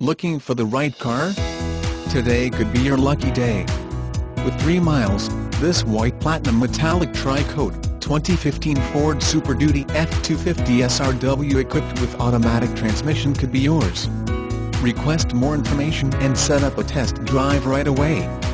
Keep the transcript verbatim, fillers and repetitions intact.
Looking for the right car? Today could be your lucky day. With three miles, this white platinum metallic tri-coat, twenty fifteen Ford Super Duty F two fifty S R W equipped with automatic transmission could be yours. Request more information and set up a test drive right away.